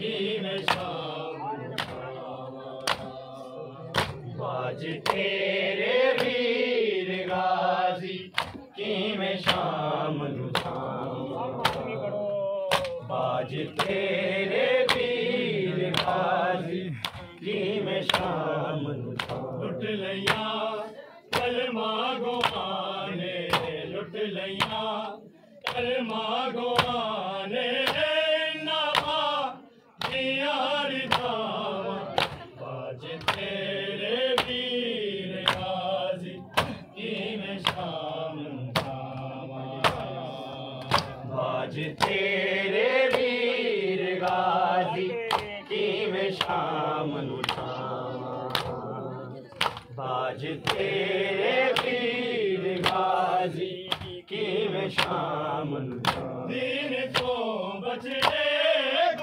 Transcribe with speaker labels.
Speaker 1: मैं शाम बाज तेरे वीर गाजी की मैं शाम बाज तेरे वीर गाजी की मैं शाम लुट लिया कलमा गोआने लुट लिया कलमा गोआने नामा दियार दावा बाज तेरे वीर गाजी की मैं शाम बाज तेरे वीर गाजी की मैं शाम बाज तेरे वीर गाजी की मैं शाम दिन को बचड़े